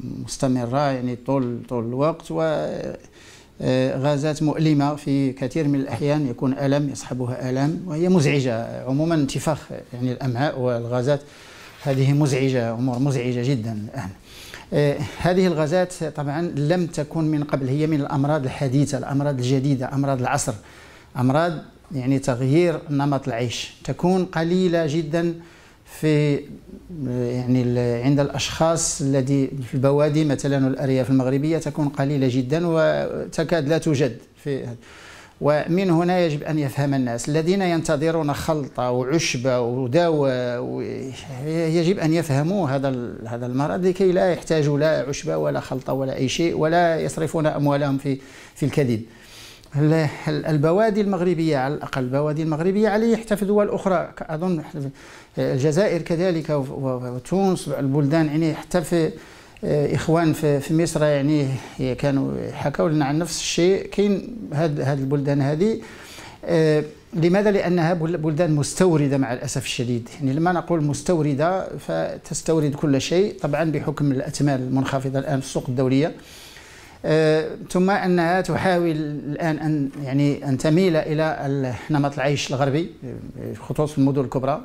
مستمرة يعني طول الوقت، وغازات مؤلمة في كثير من الأحيان، يكون ألم يصحبها ألم، وهي مزعجة عموما. انتفاخ يعني الأمعاء والغازات هذه مزعجة، أمور مزعجة جدا الآن. هذه الغازات طبعا لم تكن من قبل، هي من الأمراض الحديثة، الأمراض الجديدة، أمراض العصر، أمراض يعني تغيير نمط العيش، تكون قليلة جدا في يعني عند الأشخاص الذي في البوادي مثلا والأرياف المغربية، تكون قليلة جدا وتكاد لا توجد في. ومن هنا يجب أن يفهم الناس الذين ينتظرون خلطة وعشبة ودواء، يجب أن يفهموا هذا المرض لكي لا يحتاجوا لا عشبة ولا خلطة ولا أي شيء، ولا يصرفون أموالهم في الكذب. البوادي المغربية على الأقل، البوادي المغربية عليه حتى في دول أخرى، أظن الجزائر كذلك وتونس، البلدان يعني حتى في إخوان في مصر يعني كانوا حكوا لنا عن نفس الشيء. كاين هذه البلدان هذه، لماذا؟ لأنها بلدان مستوردة مع الأسف الشديد. يعني لما نقول مستوردة فتستورد كل شيء طبعا بحكم الأثمان المنخفضة الآن في السوق الدولية، ثم أنها تحاول الآن أن تميل إلى نمط العيش الغربي خصوصا في المدن الكبرى.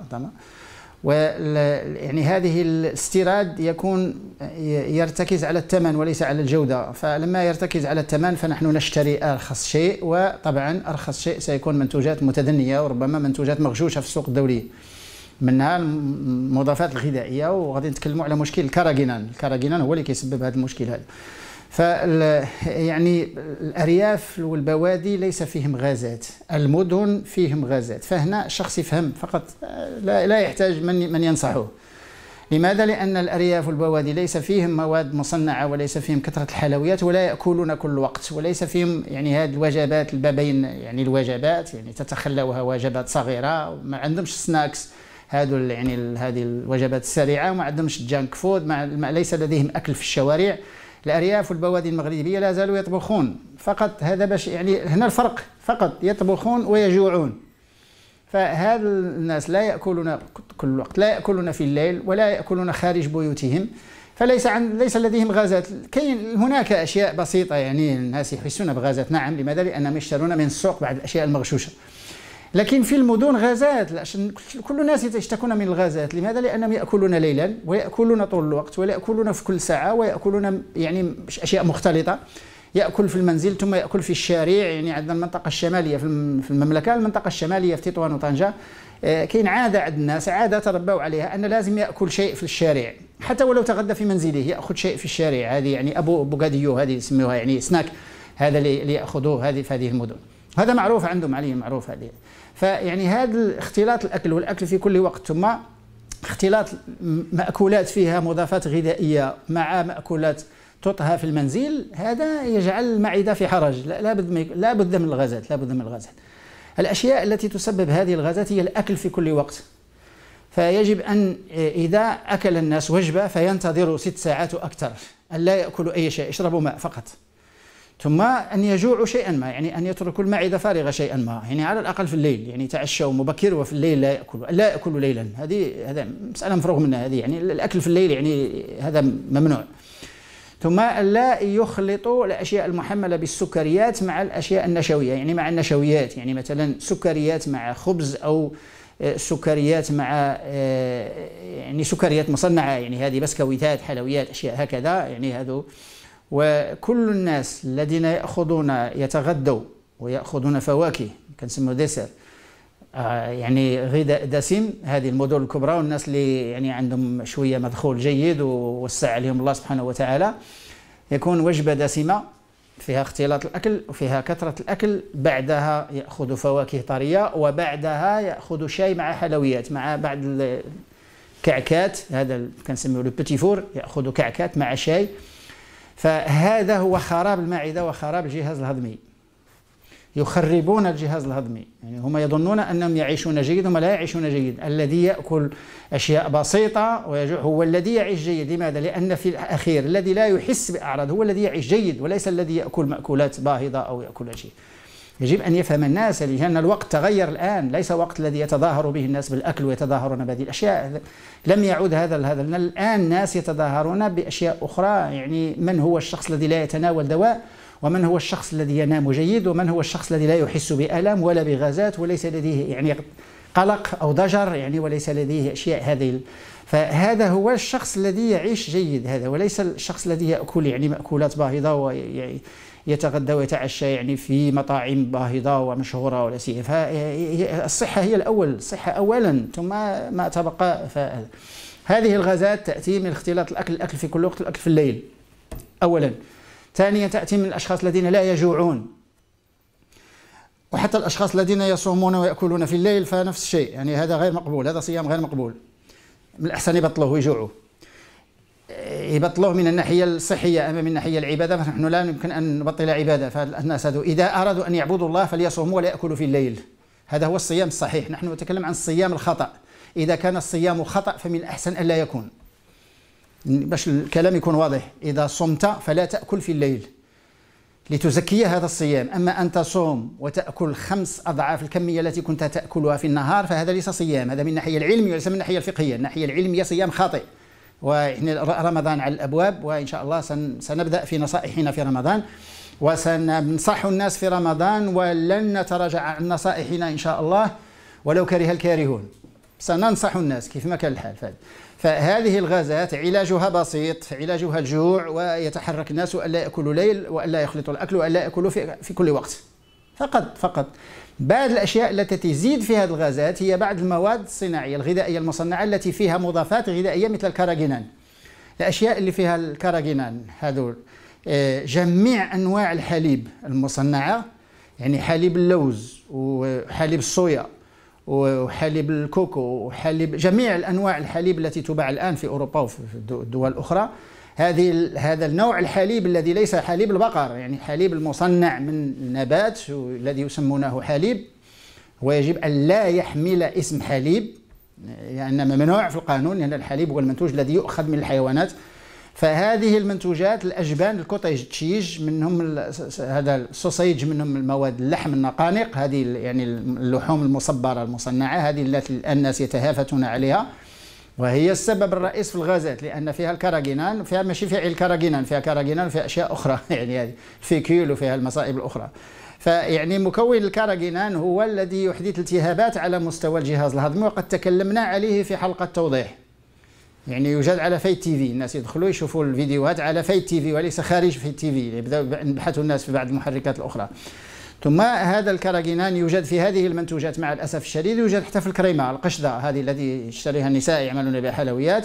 يعني هذه الاستيراد يرتكز على الثمن وليس على الجودة، فلما يرتكز على الثمن فنحن نشتري أرخص شيء، وطبعا أرخص شيء سيكون منتوجات متدنية وربما منتوجات مغشوشة في السوق الدولية، منها المضادات الغذائية. وغادي نتكلموا على مشكل الكراجينان هو اللي كيسبب هذا المشكل هذا. يعني الأرياف والبوادي ليس فيهم غازات، المدن فيهم غازات، فهنا الشخص يفهم فقط، لا يحتاج من ينصحه. لماذا؟ لأن الأرياف والبوادي ليس فيهم مواد مصنعة، وليس فيهم كثرة الحلويات، ولا يأكلون كل وقت، وليس فيهم يعني هذه الوجبات البابين، يعني الوجبات يعني تتخلوها وجبات صغيرة، ما عندهمش سناكس هذو يعني هذه الوجبات السريعة، وما عندهمش جانك فود، ليس لديهم أكل في الشوارع. الأرياف والبوادي المغربية لا زالوا يطبخون فقط، هذا باش يعني هنا الفرق فقط، يطبخون ويجوعون. فهذا الناس لا يأكلون كل الوقت، لا يأكلون في الليل، ولا يأكلون خارج بيوتهم، ليس لديهم غازات. كاين هناك أشياء بسيطة يعني الناس يحسون بغازات، نعم. لماذا؟ لأنهم يشترون من السوق بعض الأشياء المغشوشة. لكن في المدن غازات، كل الناس يشتكون من الغازات. لماذا؟ لأنهم يأكلون ليلا، ويأكلون طول الوقت، ولا يأكلون في كل ساعة، ويأكلون يعني أشياء مختلطة. يأكل في المنزل ثم يأكل في الشارع. يعني عندنا المنطقة الشمالية في المملكة، المنطقة الشمالية في تطوان وطنجة، كاين عادة عند الناس، عادة تربوا عليها، أن لازم يأكل شيء في الشارع، حتى ولو تغدى في منزله يأخذ شيء في الشارع. هذه يعني أبو بوغاديو، هذه يسموها يعني سناك، هذا اللي يأخذوه هذه في هذه المدن، هذا معروف عندهم، عليه معروف هذه. فيعني هذا اختلاط الأكل والأكل في كل وقت، ثم اختلاط مأكولات فيها مضافات غذائية مع مأكولات تطهى في المنزل، هذا يجعل المعدة في حرج. لا بد من الغازات، لا بد من الغازات. الأشياء التي تسبب هذه الغازات هي الأكل في كل وقت. فيجب أن إذا أكل الناس وجبة فينتظروا 6 ساعات وأكثر، أن لا يأكلوا أي شيء، يشربوا ماء فقط، ثم أن يجوعوا شيئا ما، يعني أن يتركوا المعدة فارغة شيئا ما، يعني على الأقل في الليل، يعني تعشوا مبكر وفي الليل لا يأكلوا ليلا. هذا مسألة مفروغ منها، هذه يعني الأكل في الليل يعني هذا ممنوع. ثم لا يخلطوا الأشياء المحملة بالسكريات مع الأشياء النشوية، يعني مع النشويات، يعني مثلا سكريات مع خبز، أو سكريات مع يعني سكريات مصنعة، يعني هذه بسكويتات، حلويات، أشياء هكذا، يعني هذو. وكل الناس الذين يتغدوا ويأخذون فواكه، كنسموه ديسير، يعني غذاء دسم، هذه المدن الكبرى، والناس اللي يعني عندهم شوية مدخول جيد ووسع عليهم الله سبحانه وتعالى، يكون وجبة دسمة فيها اختلاط الأكل وفيها كثرة الأكل، بعدها يأخذ فواكه طرية، وبعدها يأخذ شاي مع حلويات، مع بعض الكعكات، هذا كنسميه لو بيتي فور، يأخذ كعكات مع شاي. فهذا هو خراب المعدة وخراب الجهاز الهضمي، يخربون الجهاز الهضمي. يعني هم يظنون أنهم يعيشون جيد، هم لا يعيشون جيد. الذي يأكل أشياء بسيطة ويجوع هو الذي يعيش جيد. لماذا؟ لأن في الأخير الذي لا يحس بأعراض هو الذي يعيش جيد، وليس الذي يأكل مأكولات باهظة أو يأكل شيء. يجب أن يفهم الناس لأن الوقت تغير الآن، ليس وقت الذي يتظاهر به الناس بالأكل ويتظاهرون بهذه الأشياء. لم يعود هذا الآن الناس يتظاهرون بأشياء أخرى، يعني من هو الشخص الذي لا يتناول دواء، ومن هو الشخص الذي ينام جيد، ومن هو الشخص الذي لا يحس بألم ولا بغازات وليس لديه يعني قلق أو ضجر يعني وليس لديه أشياء هذه. فهذا هو الشخص الذي يعيش جيد، هذا وليس الشخص الذي يأكل يعني مأكولات باهظة ويتغدى ويتعشى يعني في مطاعم باهظة ومشهورة ولا سيئة. فالصحة هي الأول، الصحة أولا ثم ما تبقى. هذه الغازات تأتي من اختلاط الأكل في كل وقت، الأكل في الليل أولا. ثانيا تأتي من الأشخاص الذين لا يجوعون، وحتى الأشخاص الذين يصومون ويأكلون في الليل فنفس الشيء، يعني هذا غير مقبول، هذا صيام غير مقبول. من الأحسن يبطلوه ويجوعوا، يبطلوه من الناحية الصحية. أما من الناحية العبادة فنحن لا يمكن أن نبطل عبادة. فالناس هذو إذا أرادوا أن يعبدوا الله فليصوموا ولا يأكلوا في الليل، هذا هو الصيام الصحيح. نحن نتكلم عن الصيام الخطأ. إذا كان الصيام خطأ فمن الأحسن ألا يكون، باش الكلام يكون واضح. إذا صمت فلا تأكل في الليل لتزكي هذا الصيام. أما أن تصوم وتأكل 5 أضعاف الكمية التي كنت تأكلها في النهار فهذا ليس صيام، هذا من الناحية العلمية وليس من الناحية الفقهية. الناحية العلمية صيام خاطئ. ورمضان على الأبواب، وإن شاء الله سنبدأ في نصائحنا في رمضان، وسننصح الناس في رمضان، ولن نتراجع عن نصائحنا إن شاء الله ولو كره الكارهون. سننصح الناس كيف ما كان الحال. فهذه الغازات علاجها بسيط، علاجها الجوع، ويتحرك الناس وألا يأكلوا ليل وألا يخلطوا الأكل وألا يأكلوا في كل وقت فقط. بعض الأشياء التي تزيد في هذه الغازات هي بعض المواد الصناعية الغذائية المصنعة التي فيها مضافات غذائية مثل الكاراجينان. الأشياء اللي فيها الكاراجينان هذول جميع أنواع الحليب المصنعة، يعني حليب اللوز وحليب الصويا وحليب الكوكو وحليب جميع الأنواع الحليب التي تباع الآن في أوروبا وفي الدول الأخرى. هذا النوع الحليب الذي ليس حليب البقر، يعني حليب المصنع من النبات الذي يسمونه حليب، ويجب أن لا يحمل اسم حليب، يعني ممنوع في القانون، لأن الحليب هو المنتوج الذي يؤخذ من الحيوانات. فهذه المنتوجات الأجبان الكوتيج تشيج منهم هذا السوسيج، منهم المواد اللحم النقانق، هذه يعني اللحوم المصبرة المصنعة، هذه التي الناس يتهافتون عليها، وهي السبب الرئيس في الغازات، لأن فيها الكاراجينان، فيها ماشي فيها الكاراجينان، فيها كاراجينان وفيها أشياء أخرى يعني هذه الفيكيول وفيها المصائب الأخرى. فيعني مكون الكاراجينان هو الذي يحدث التهابات على مستوى الجهاز الهضمي، وقد تكلمنا عليه في حلقة توضيح. يعني يوجد على فايت تي في، الناس يدخلوا يشوفوا الفيديوهات على فايت تي في وليس خارج فايت تي في، يبداو يبحثوا الناس في بعض المحركات الأخرى. ثم هذا الكاراجينان يوجد في هذه المنتوجات مع الأسف الشديد، يوجد حتى في الكريمة القشدة هذه التي يشتريها النساء يعملون بها حلويات،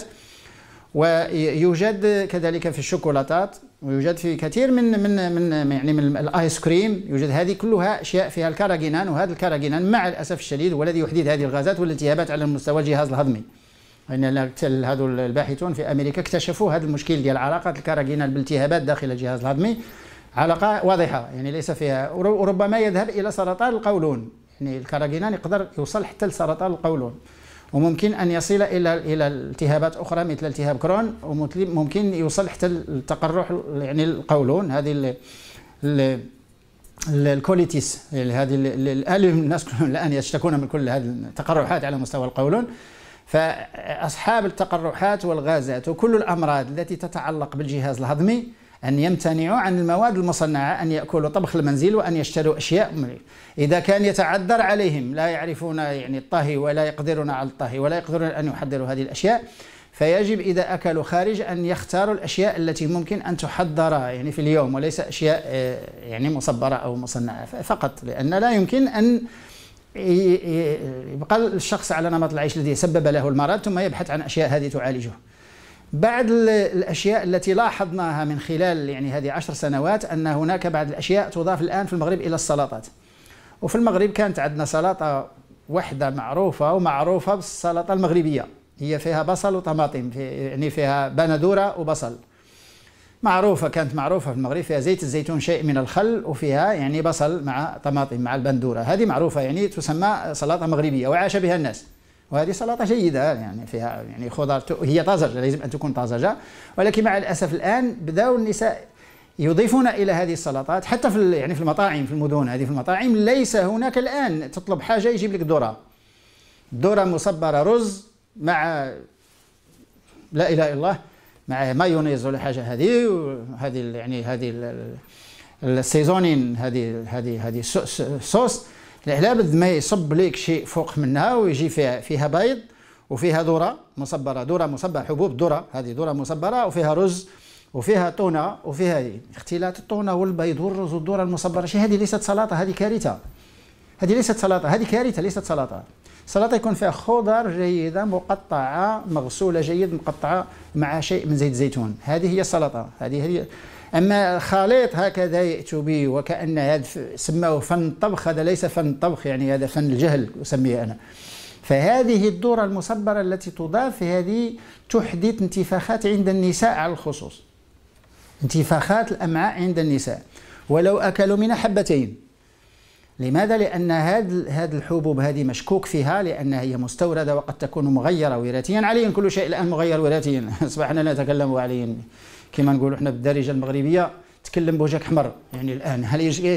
ويوجد كذلك في الشوكولاتات، ويوجد في كثير من الآيس كريم، يوجد هذه كلها أشياء فيها الكاراجينان. وهذا الكاراجينان مع الأسف الشديد هو الذي يحدث هذه الغازات والالتهابات على مستوى الجهاز الهضمي. يعني هذو الباحثون في أمريكا اكتشفوا هذا المشكل ديال علاقة الكاراجينان بالالتهابات داخل الجهاز الهضمي، علاقة واضحة يعني ليس فيها، وربما يذهب إلى سرطان القولون. يعني الكاراجينان يقدر يوصل حتى لسرطان القولون، وممكن أن يصل إلى التهابات أخرى مثل التهاب كرون، وممكن يوصل حتى التقرح يعني القولون، هذه الكوليتيس، هذه الناس الآن يشتكون من كل هذه التقرحات على مستوى القولون. فأصحاب التقرحات والغازات وكل الأمراض التي تتعلق بالجهاز الهضمي أن يمتنعوا عن المواد المصنعة، أن يأكلوا طبخ المنزل وأن يشتروا أشياء. إذا كان يتعذر عليهم، لا يعرفون يعني الطهي ولا يقدرون على الطهي ولا يقدرون أن يحضروا هذه الأشياء، فيجب إذا أكلوا خارج أن يختاروا الأشياء التي ممكن أن تحضر يعني في اليوم، وليس أشياء يعني مصبرة أو مصنعة فقط، لأن لا يمكن أن يبقى الشخص على نمط العيش الذي سبب له المرض ثم يبحث عن أشياء هذه تعالجه. بعض الأشياء التي لاحظناها من خلال يعني هذه 10 سنوات أن هناك بعض الأشياء تضاف الآن في المغرب إلى السلطات. وفي المغرب كانت عندنا سلطة واحدة معروفة بالسلطة المغربية، هي فيها بصل وطماطم، يعني فيها بندورة وبصل، كانت معروفة في المغرب، فيها زيت الزيتون، شيء من الخل، وفيها يعني بصل مع طماطم مع البندورة، هذه معروفة يعني تسمى سلطة مغربية وعاش بها الناس. وهذه سلطة جيدة يعني فيها يعني خضار، هي طازجة، لازم أن تكون طازجة، ولكن مع الأسف الآن بدأوا النساء يضيفون إلى هذه السلطات حتى في المطاعم، في المدن هذه، في المطاعم ليس هناك الآن تطلب حاجة يجيب لك ذرة مصبرة، رز مع لا إله إلا الله، مع مايونيز ولا حاجة، هذه السيزونين، هذه صوص، لابد ما يصب لك شيء فوق منها ويجي فيها بيض وفيها ذرة مصبرة، حبوب ذرة، هذه ذرة مصبرة، وفيها رز وفيها طونة، وفيها اختلاط الطونة والبيض والرز والذرة المصبرة. هذه ليست سلطة، هذه كارثة. هذه ليست سلطة، هذه كارثة، ليست سلطة. السلطة يكون فيها خضر جيدة مقطعة مغسولة جيد، مقطعة مع شيء من زيت الزيتون، هذه هي السلطة. هذه أما خليط هكذا يأتوا به وكأن هذا سماه فن الطبخ، هذا ليس فن الطبخ، يعني هذا فن الجهل أسميه أنا. فهذه الذرة المصبرة التي تضاف هذه تحدث انتفاخات عند النساء على الخصوص، انتفاخات الأمعاء عند النساء ولو أكلوا منها حبتين. لماذا؟ لأن هذه الحبوب هذه مشكوك فيها، لأنها هي مستوردة وقد تكون مغيرة وراثيا. عليا كل شيء الآن مغير وراثيا، أصبحنا نتكلم عليا كما نقولوا احنا بالدارجة المغربية، تكلم بوجهك أحمر. يعني الآن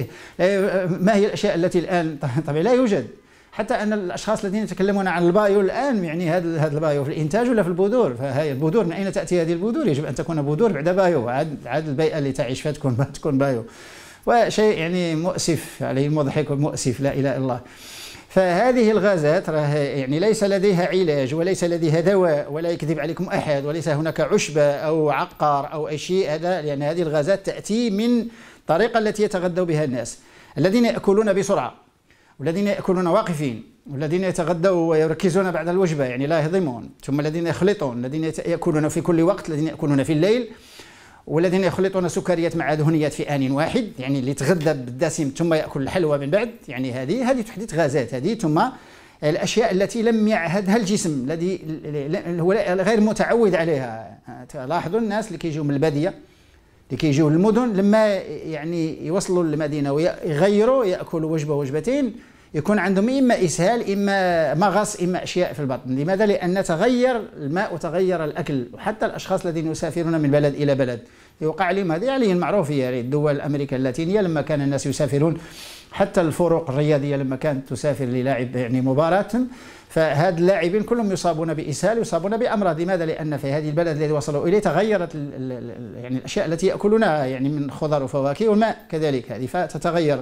ما هي الأشياء التي الآن طبعا لا يوجد؟ حتى أن الأشخاص الذين يتكلمون عن البايو الآن، يعني هذا البايو في الإنتاج ولا في البذور؟ فهي البذور من أين تأتي هذه البذور؟ يجب أن تكون بذور بعد بايو، عاد البيئة اللي تعيش فيها تكون بايو. وشيء يعني مؤسف، عليه مضحك ومؤسف، لا إله إلا الله. فهذه الغازات يعني ليس لديها علاج وليس لديها دواء، ولا يكذب عليكم أحد، وليس هناك عشبة أو عقار أو أي شيء هذا، لأن هذه الغازات تأتي من الطريقة التي يتغذى بها الناس الذين يأكلون بسرعة، والذين يأكلون واقفين، والذين يتغدوا ويركزون بعد الوجبة يعني لا يهضمون، ثم الذين يخلطون، الذين يأكلون في كل وقت، الذين يأكلون في الليل، والذين يخلطون سكريات مع دهنيات في آن واحد، يعني اللي يتغذى بالدسم ثم يأكل الحلوى من بعد، يعني هذه تحدث غازات هذه. ثم الأشياء التي لم يعهدها الجسم، الذي هو غير متعود عليها. لاحظوا الناس اللي كيجيو من البادية، اللي كيجيو للمدن، لما يعني يوصلوا للمدينة ويغيروا يأكلوا وجبة وجبتين، يكون عندهم إما إسهال، إما مغص، إما أشياء في البطن. لماذا؟ لأن تغير الماء وتغير الأكل. وحتى الأشخاص الذين يسافرون من بلد إلى بلد يوقع لهم هذه، عليه المعروف، يعني الدول أمريكا اللاتينية لما كان الناس يسافرون، حتى الفرق الرياضية لما كانت تسافر للاعب يعني مباراة، فهاد اللاعبين كلهم يصابون بإسهال، يصابون بأمراض. لماذا؟ لأن في هذه البلد الذي وصلوا إليه تغيرت يعني الأشياء التي يأكلونها، يعني من خضر وفواكه، والماء كذلك هذه فتتغير.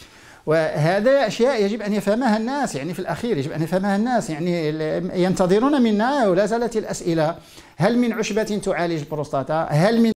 وهذا أشياء يجب أن يفهمها الناس، يعني في الأخير يجب أن يفهمها الناس. يعني ينتظرون منا ولا زالت الأسئلة: هل من عشبة تعالج البروستاتا؟ هل من